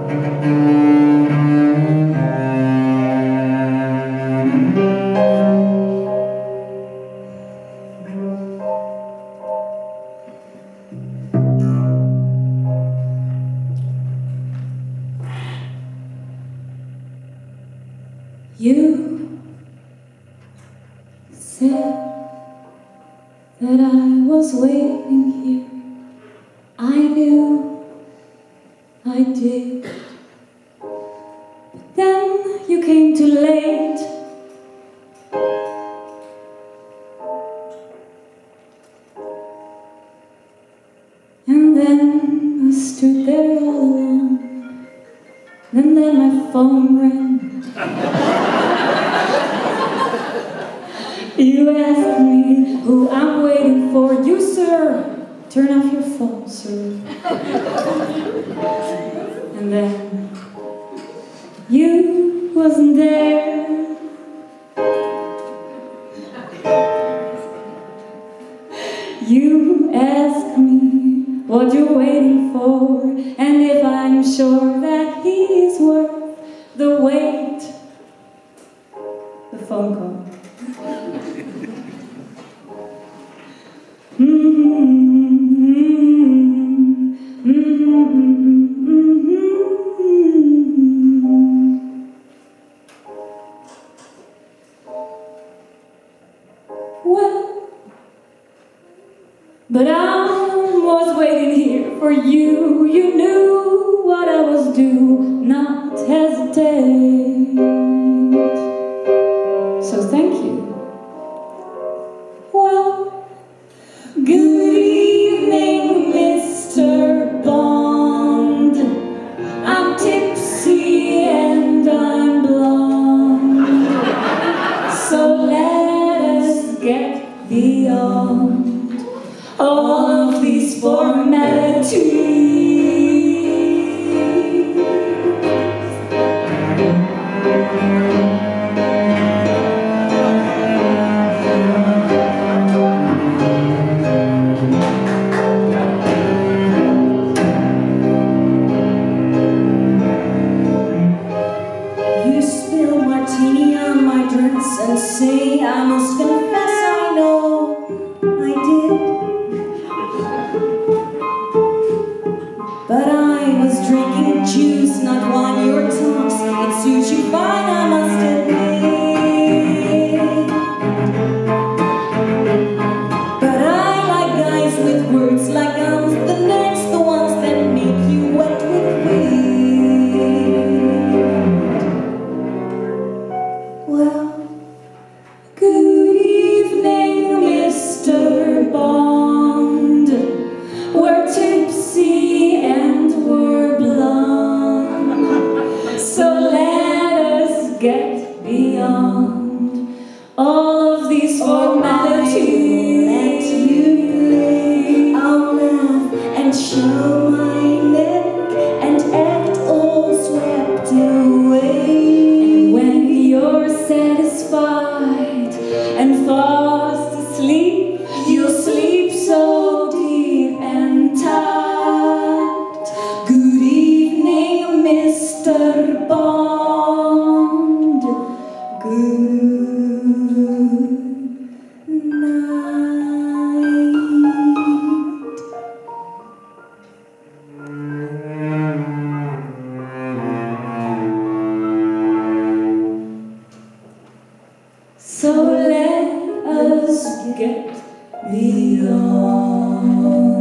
You said that I was waiting here. I knew I did. But then you came too late. And then I stood there all alone. And then my phone rang. You asked me who I'm waiting for. You, sir, turn off your phone, sir. And then you wasn't there. You asked me what you're waiting for, and if I'm sure that he is worth the wait. The phone call. Well, but I was waiting here for you. You knew what I was due, not hesitate. So thank you. Well, good evening, Mr. Bond. I'm tipsy and I'm blonde. So let us get beyond all of these formalities. And say, I must confess, I know I did. But I was drinking juice, not wine or tops. It suits you fine, I must admit. But I like guys with words like guns, the nerds, the ones that make you wet with weed. Well, good evening, Mr. Bond. We're tipsy and we're blonde. So let us get beyond all of these formalities. Let you play, I'll laugh and show my neck and act all swept away. And when you're satisfied and fast asleep, you'll sleep so deep and tight. Good evening, Mr. Bond. Good night. So let us get beyond